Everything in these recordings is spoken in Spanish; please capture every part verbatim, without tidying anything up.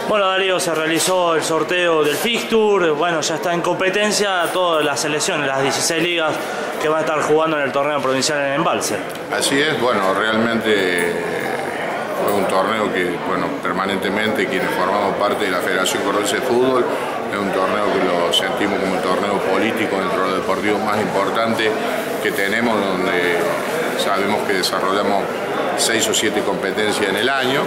Bueno, Darío, se realizó el sorteo del fixture, bueno, ya está en competencia todas las selecciones, las dieciséis ligas que van a estar jugando en el torneo provincial en Embalse. Así es, bueno, realmente fue un torneo que, bueno, permanentemente quienes formamos parte de la Federación Cordobesa de Fútbol, es un torneo que lo sentimos como el torneo político dentro de los deportivos más importantes que tenemos, donde sabemos que desarrollamos seis o siete competencias en el año.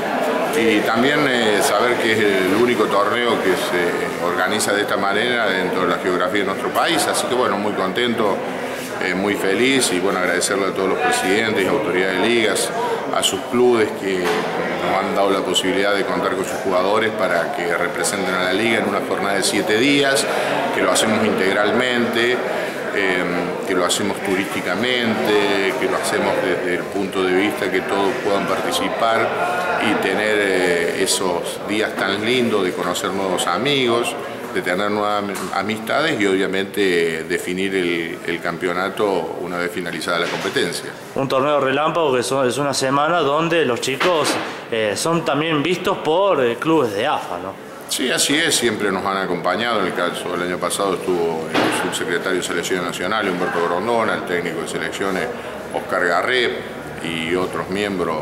Y también eh, saber que es el único torneo que se organiza de esta manera dentro de la geografía de nuestro país, así que bueno, muy contento, eh, muy feliz y bueno, agradecerle a todos los presidentes y autoridades de ligas, a sus clubes que nos han dado la posibilidad de contar con sus jugadores para que representen a la liga en una jornada de siete días, que lo hacemos integralmente, eh, que lo hacemos turísticamente, que lo hacemos desde el punto de vista que todos puedan participar y tener eh, esos días tan lindos de conocer nuevos amigos, de tener nuevas amistades y obviamente definir el, el campeonato una vez finalizada la competencia. Un torneo relámpago que son, es una semana donde los chicos eh, son también vistos por eh, clubes de A F A, ¿no? Sí, así es, siempre nos han acompañado. En el caso del año pasado estuvo el subsecretario de Selecciones Nacionales, Humberto Grondona, el técnico de selecciones, Oscar Garré y otros miembros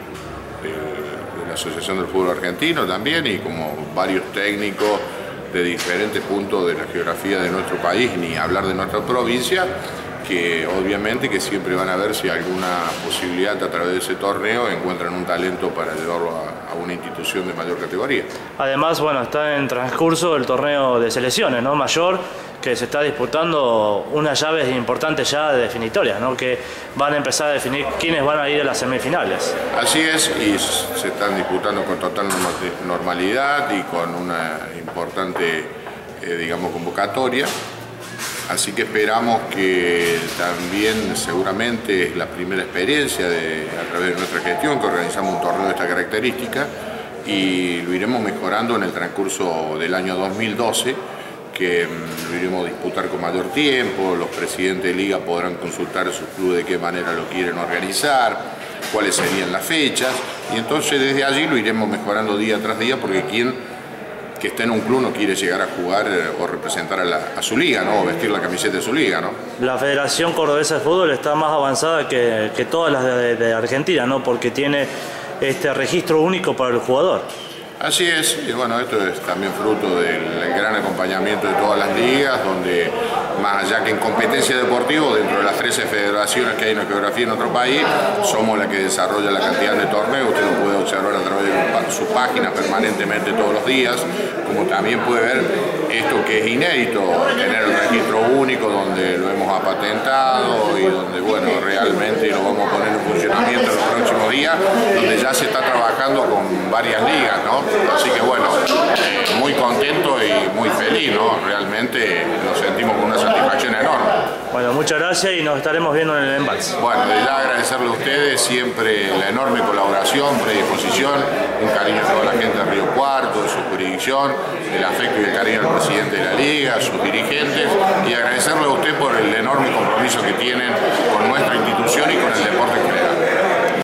de, de la Asociación del Fútbol Argentino también, y como varios técnicos de diferentes puntos de la geografía de nuestro país, ni hablar de nuestra provincia, que obviamente que siempre van a ver si alguna posibilidad a través de ese torneo encuentran un talento para llevarlo a, a una institución de mayor categoría. Además, bueno, está en transcurso el torneo de selecciones, ¿no? Mayor, que se está disputando unas llaves importantes ya de definitorias, ¿no? Que van a empezar a definir quiénes van a ir a las semifinales. Así es, y se están disputando con total normalidad y con una importante, eh, digamos, convocatoria. Así que esperamos que también seguramente es la primera experiencia de, a través de nuestra gestión que organizamos un torneo de esta característica y lo iremos mejorando en el transcurso del año dos mil doce, que lo iremos a disputar con mayor tiempo. Los presidentes de liga podrán consultar a sus clubes de qué manera lo quieren organizar, cuáles serían las fechas, y entonces desde allí lo iremos mejorando día tras día, porque quien que esté en un club no quiere llegar a jugar o representar a, la, a su liga, ¿no? O vestir la camiseta de su liga, ¿no? La Federación Cordobesa de Fútbol está más avanzada que, que todas las de, de Argentina, ¿no? Porque tiene este registro único para el jugador. Así es, y bueno, esto es también fruto del gran acompañamiento de todas las ligas, donde más allá que en competencia deportiva, dentro de las trece federaciones que hay en la geografía en nuestro país, somos la que desarrolla la cantidad de torneos. Usted lo puede observar a través de su página permanentemente todos los días, como también puede ver esto que es inédito, tener el registro único donde lo hemos patentado y donde, bueno, realmente lo vamos a poner en funcionamiento en los próximos días, donde ya se está trabajando con varias ligas, ¿no? Así que bueno, eh, muy contento y muy feliz, ¿no? Realmente nos sentimos con una satisfacción enorme. Bueno, muchas gracias y nos estaremos viendo en el Embalse. Bueno, de ya agradecerle a ustedes siempre la enorme colaboración, predisposición, un cariño a toda la gente de Río Cuarto, de su jurisdicción, el afecto y el cariño al presidente de la liga, a sus dirigentes, y agradecerle a usted por el enorme compromiso que tienen con nuestra institución y con el deporte en general.